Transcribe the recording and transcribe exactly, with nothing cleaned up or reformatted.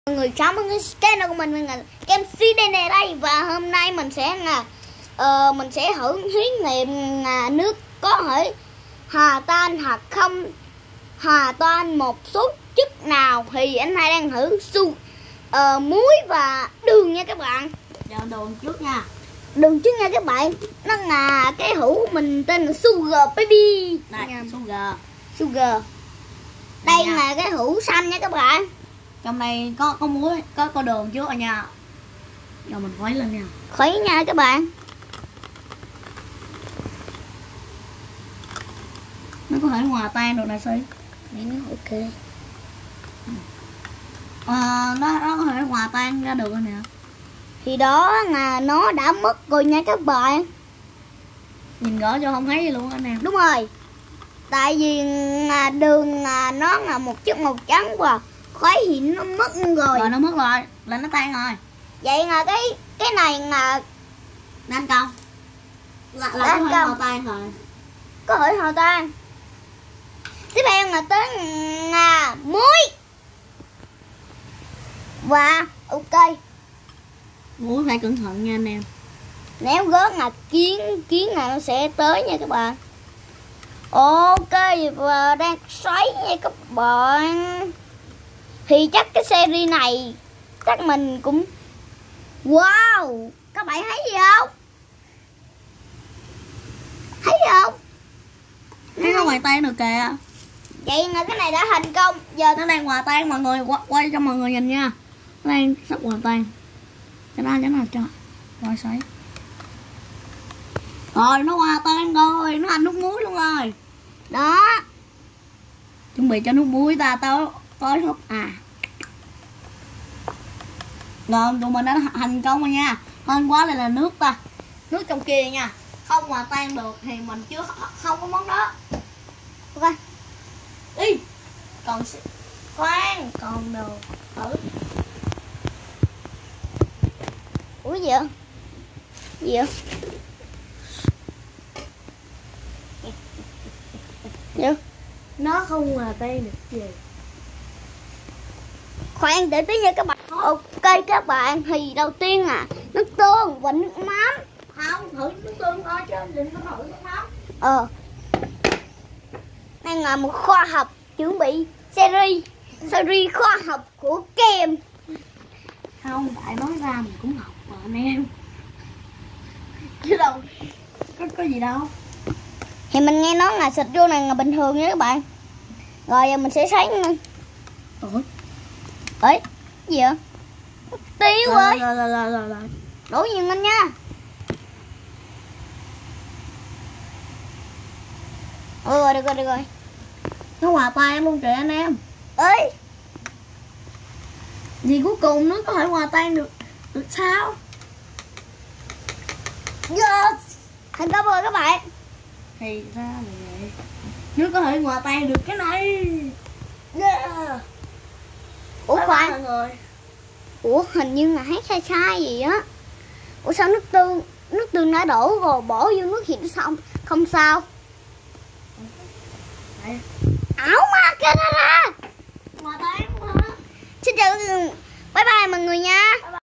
Mọi người chào mừng cái channel của mình, mình là em xê đê này đây. Và hôm nay mình sẽ là uh, mình sẽ thử thí nghiệm là nước có thể hòa tan hoặc không hòa tan một số chất nào. Thì anh hai đang thử su uh, muối và đường nha các bạn. Giờ đường trước nha. Đường trước nha các bạn. Nó là cái hũ mình tên là Sugar Baby. Đây, sugar. Sugar. Đây nha. là cái hũ xanh nha các bạn. Trong đây có có muối, có có đường trước rồi nha. Giờ mình khuấy lên nha. Khuấy nha các bạn. Nó có thể hòa tan được nè Si. Mẹ nó ok. À, nó nó có thể hòa tan ra được rồi nè. Thì đó là nó đã mất rồi nha các bạn. Nhìn rõ cho không thấy gì luôn anh em. Đúng rồi. Tại vì là đường là nó là một chất màu trắng và khuấy thì nó mất rồi. Rồi nó mất rồi, là nó tan rồi. Vậy là cái cái này là Đang công. Là, là Đang có thể công. hòa tan rồi. có thể hòa tan. Tiếp theo là tới là muối. Và ok. Muối phải cẩn thận nha anh em. Nếu rớt là kiến kiến là nó sẽ tới nha các bạn. Ok, và đang xoáy nha các bạn. Thì chắc cái series này chắc mình cũng wow, các bạn thấy gì không? Thấy gì không? Thấy nó hòa tan được kìa. Vậy là cái này đã thành công. Giờ Nó đang hòa tan, mọi người quay cho mọi người nhìn nha. Nó đang sắp hòa tan. Cho nó cho nó cho rồi xoáy. Rồi nó hòa tan rồi, nó thành nước muối luôn rồi. đó. Chuẩn bị cho nước muối ta tới tới húp à. Rồi tụi mình đã thành công rồi nha. Hơn quá đây là nước ta. Nước trong kia nha. Không hòa tan được thì mình chưa không có món đó. Ok. Đi. Còn khoan, còn đồ thử. Ủa gì vậy? Gì vậy? Gì? Nó không hòa tan được gì. Khoan để tí nha các bạn. Ok các bạn, thì đầu tiên là nước tương và nước mắm. Không, thử nước tương thôi chứ đừng có thử nước mắm. Ờ. Đây là một khoa học chuẩn bị series series khoa học của kem. Không, tại nói ra mình cũng học mà anh em. Chứ đâu có, có gì đâu. Thì mình nghe nói là xịt vô này là bình thường nha các bạn. Rồi giờ mình sẽ sấy nữa. Ủa? Ê, gì vậy? Tiêu ơi. Rồi, rồi, rồi, rồi, rồi. Đổ nhiều lên nha. Ừ, rồi, được rồi, được rồi. Nó hòa tan luôn kìa anh em. Ê, Vì cuối cùng nó có thể hòa tan được được sao? yes. Thành công rồi các bạn. Thì ra là vậy. Nước có thể hòa tan được cái này. Yeah. Ủa Bye bye khoan. mọi người. Ủa hình như là hát sai sai gì á. Ủa sao nước tương nước tương đã đổ rồi bỏ vô nước thì nó xong không sao. Đây. Ảo mà kia ra ra. Hòa tan quá. Xin chào, bye bye mọi người nha. Bye bye.